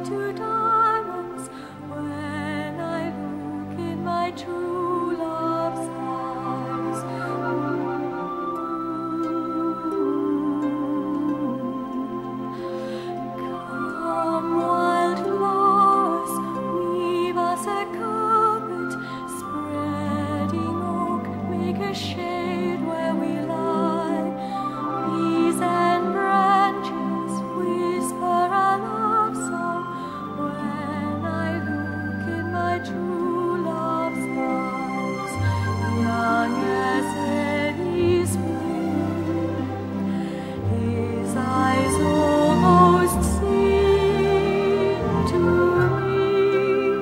to diamonds when I look in my true love's eyes. Come, wild flowers, weave us a carpet, spreading oak, make a shade where we lie. Leaves and branches whisper a love song when I look in my true love's eyes. Young as any spring, his eyes almost sing to me.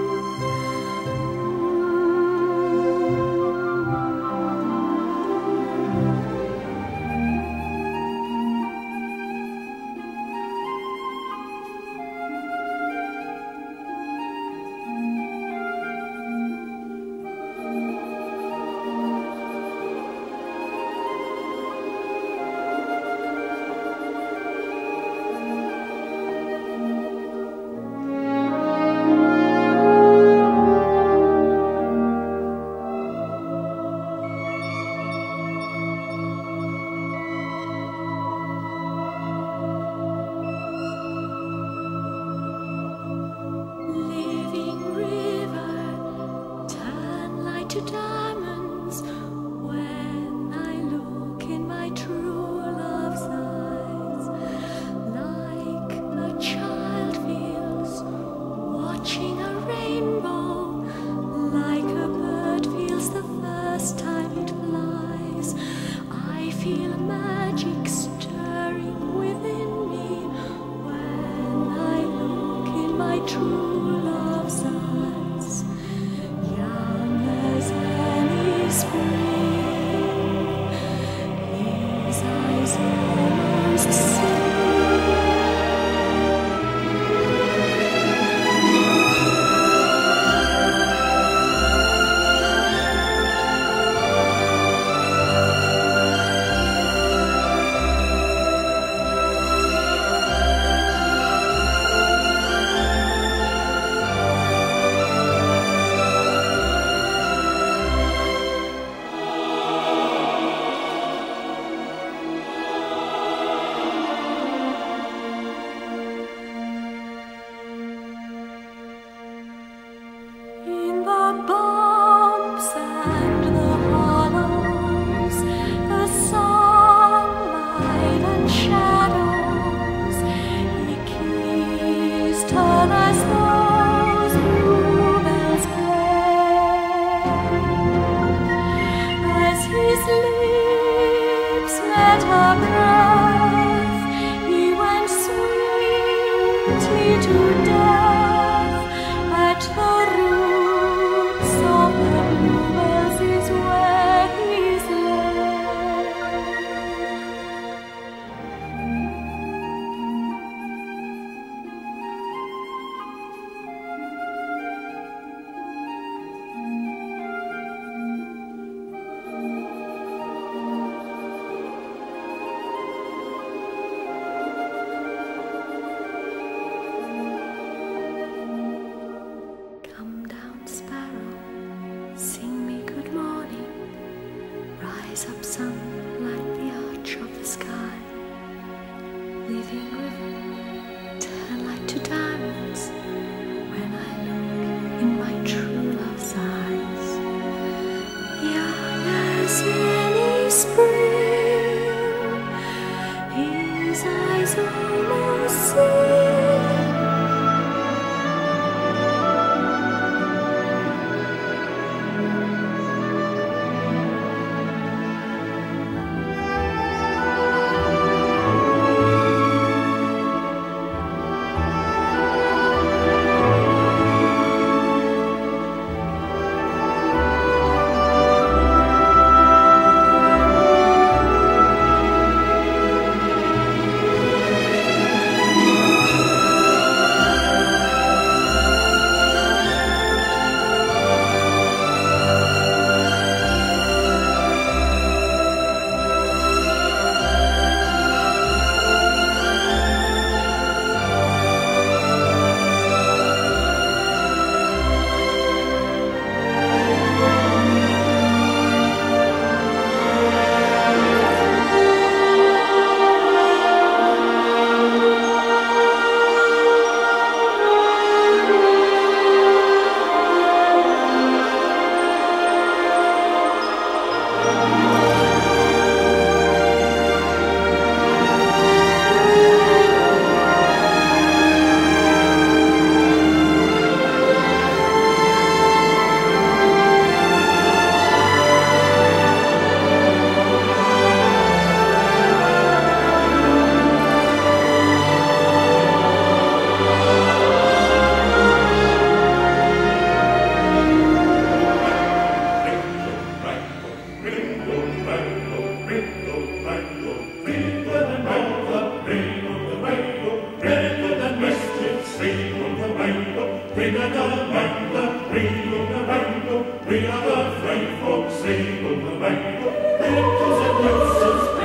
Living river, turn light to diamonds when I look in my true love's eyes. Like a child feels watching a rainbow, like a bird feels the first time it flies. I feel magic stirring within me when I look in my true love's eyes. Young as any spring, his eyes almost sing. In the bumps and the hollows, the sunlight and shadows, he kissed her as those bluebells play. As his lips met her breath, he went sweetly to death. At the roots of the bluebells is where he's laid. We are the brave folks, sing, oh, the banjo, little and nurses,